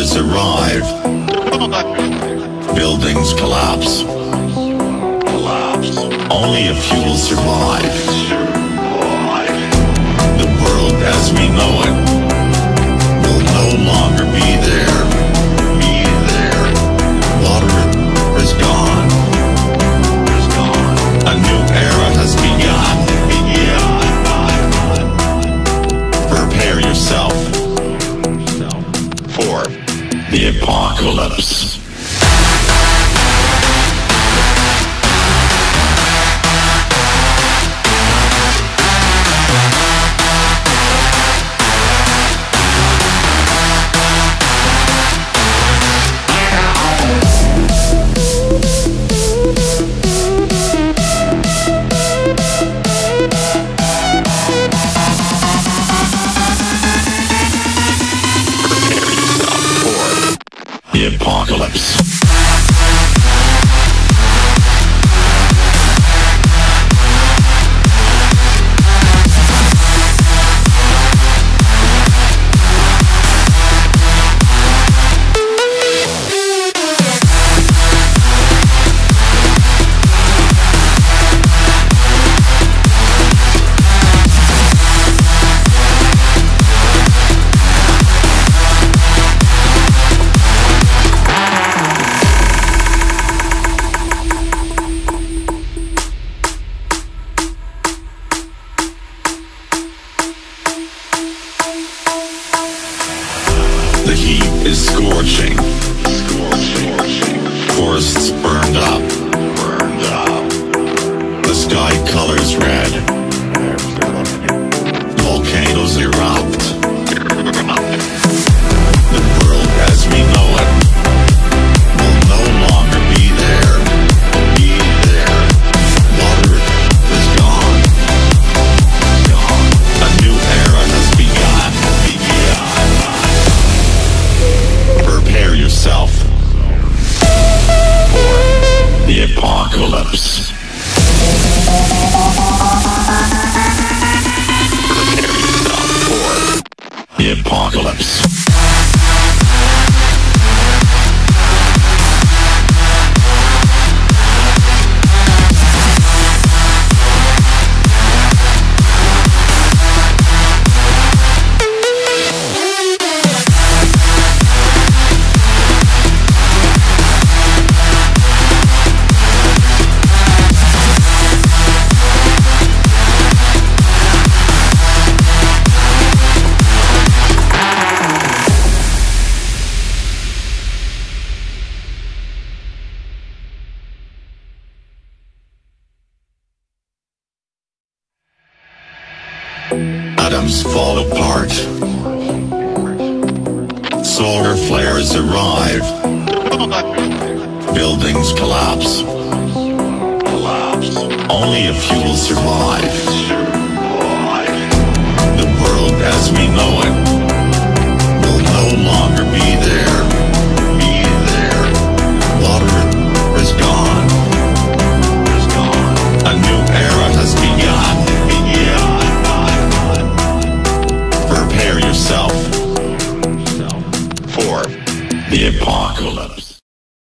flares arrive. Buildings collapse. Only a few will survive. The world as we know it will no longer be there. Water is gone. A new era has begun. Prepare yourself for the apocalypse. The apocalypse. The heat is scorching. Forests burned up. The sky colors red. Volcanoes erupt. The world as we know it will no longer be there. Water is gone. A new era has begun. Prepare yourself for the apocalypse. Prepare yourself for the apocalypse. Atoms fall apart. Solar flares arrive. Buildings collapse. Only a few will survive. The world as we know it will no longer be there. Water is gone. A new era has begun. Prepare yourself for the apocalypse.